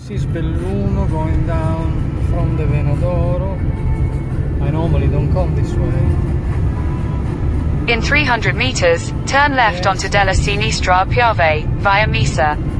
This is Belluno going down from the Veneto. I normally don't come this way. In 300 meters, turn left onto della Sinistra Piave, via Misa.